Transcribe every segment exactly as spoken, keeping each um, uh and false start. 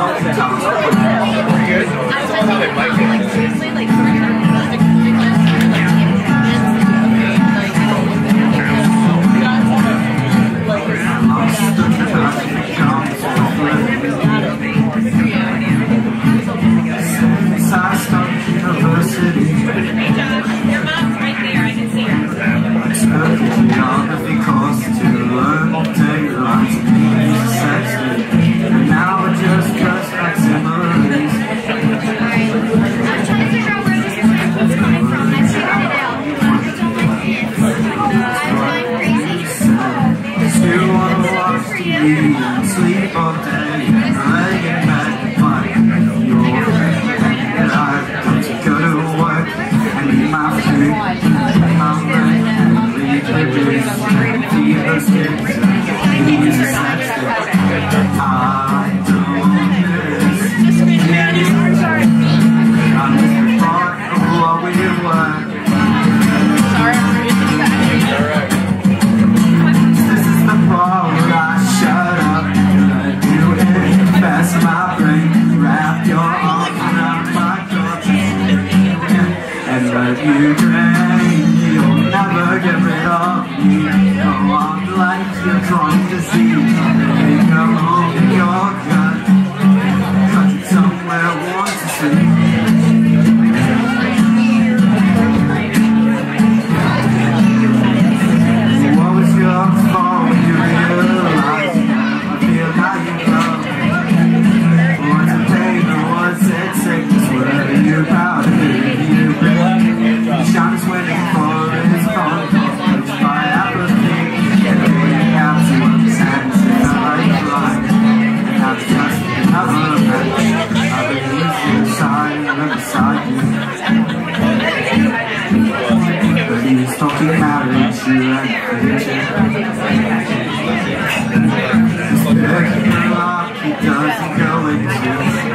Sleep all day, laying in bed, but you're and I've got to go to work and eat my food. I'm ready to leave the booze, feed those kids, use a sex that I don't miss. I miss the thought of what we were. This is the part where I shut up. Pass my brain, wrap your arms around my conscience and let you drain. You'll never get rid of me. Oh, I'm like you're trying to see. Take a home in your gut, cut it somewhere I want to see. What was your fault when you realized I feel how you love? You're proud of it, you bring the shine is waiting for his phone calls by apathy, and going out to understand since I like flying, and have to trust another match. I've been losing inside and beside you, but he's talking marriage, you and future. This big rock he doesn't go into.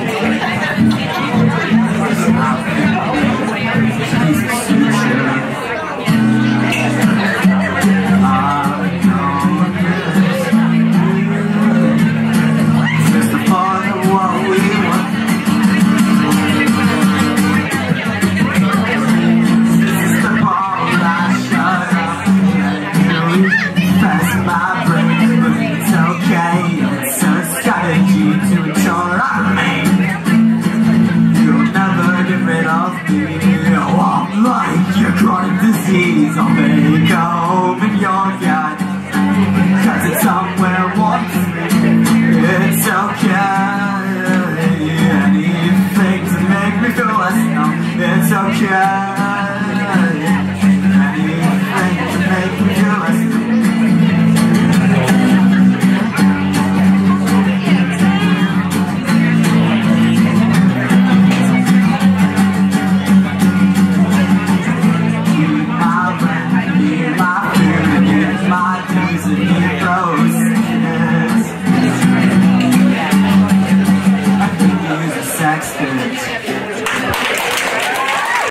Disease, I'll make a home in your yard, cause it's somewhere warm to me. It's okay, anything to make me feel less numb. It's okay, anything to make me feel less numb. Sex